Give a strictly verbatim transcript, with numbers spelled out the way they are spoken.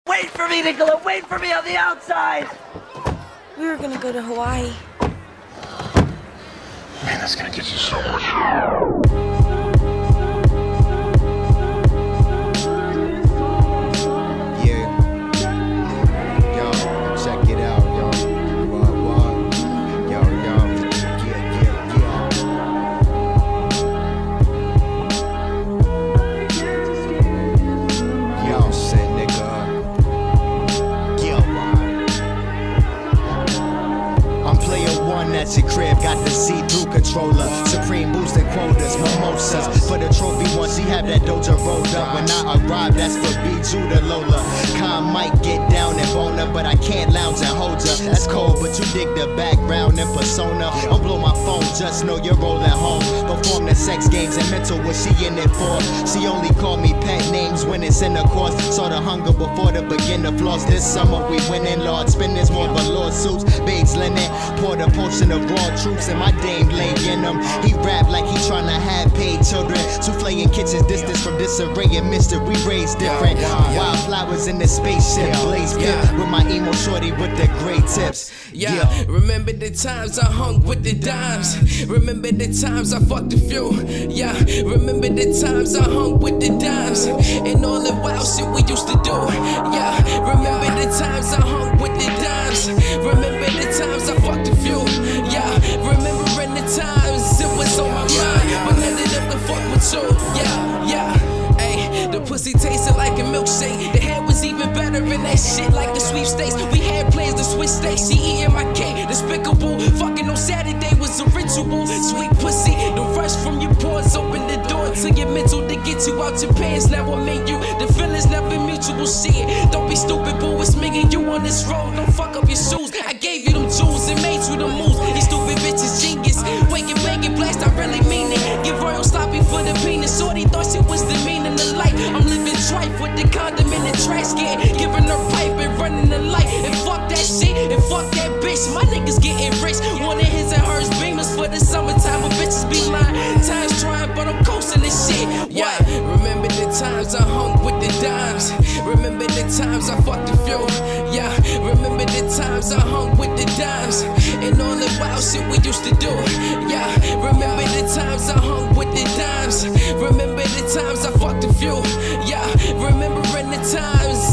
Wait for me, Nicola! Wait for me on the outside! We were gonna go to Hawaii. Man, that's gonna get you so much. Yeah. Yo, check it out, yo. What, what? Yo, yo. Yeah, yeah, yeah. Yo, shit, nigga. Yo, I'm player one at your crib, got the see-through controller. Supreme boosting quotas, mimosas. For the trophy once he have that doja rolled up. When I arrive, that's for B two to Lola. Con might get down and boner, but I can't lounge and hold ya. That's cold, but you dig the background and persona. Don't blow my phone, just know you're rolling home. Perform the sex games and mental, what she in it for? She only call me pet names when it's in the course. Saw the hunger before the beginner floss. This summer we winning, Lord. Spinners more but lawsuits. Babes linen, pour the potion of raw troops and my dame lay in them. He rap like he tryna have paid children. Souffle in kitchens, distance from disarray and mystery raised different. Wildflowers in the spaceship, blaze gift with my emo shorty with the gray tips. Yeah, yeah. Remember the times I hung with the dimes. Remember the times I fucked a few. Yeah, remember the times I hung with the dimes and all the wild shit we used to do. Yeah, remember the times I hung with the dimes. Remember the times I fucked a few. Yeah, remembering the times it was on my mind, but none of them can fuck with you. Yeah, yeah. Ay, the pussy tasted like a milkshake. The head was even better in that shit like the sweepstakes. We had plans to switch states. She eating my cake, despicable. Fucking on Saturday was a ritual. Sweet pussy, the rush from your pores open the door to your mental to get you out your pants. Now I made you. The feelings never mutual. Shit, don't be stupid, boo. It's me and you on this road. Don't fuck up your shoes. I gave you them jewels and made you the moves. These stupid bitches genius. Waking, banging, blast. I really mean it. Get royal sloppy for the penis. Shorty thought she was the meaning of life. I'm living trife with the condom in the trash can. Giving her pipe and running the light. And fuck that shit. And fuck that bitch. My niggas getting rich. One of his and hers beamers for the summertime. But bitches be lying. Time's trying, but I'm coasting this shit. What? Remember the times I hung with the dimes. Remember the times I fucked a few. Yeah. Remember the times I hung with the dimes and all the wild shit we used to do. Yeah. Remember the times I hung with the dimes. Remember the times I fucked a few. Yeah. Remembering the times